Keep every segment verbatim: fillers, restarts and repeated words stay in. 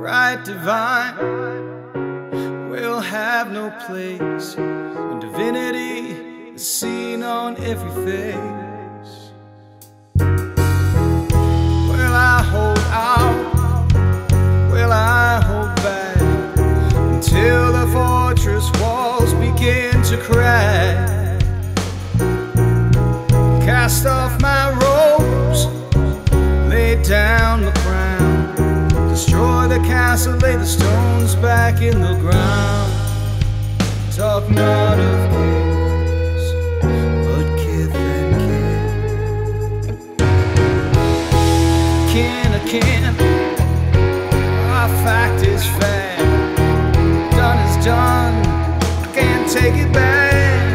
right divine will have no place when divinity is seen on every face. Will I hold out? Will I hold back until the fortress walls begin to crack? Cast off my robes, lay down the crown, destroy the castle, lay the stones back in the ground. Talk not of kings, but kith and kin. Kin of kin, our fact is fact. Done is done, I can't take it back.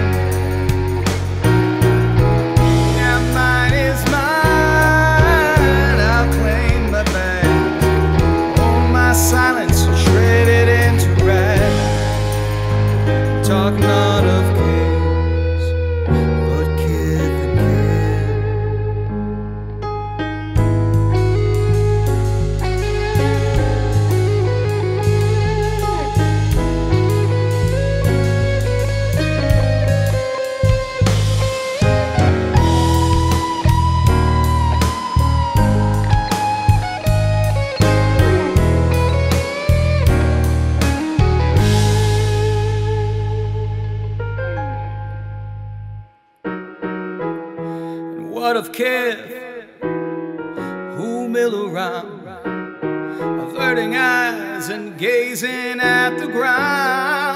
Silence shredded into rag. Talk not of kings, but kith and what of kith who mill around, averting eyes and gazing at the ground?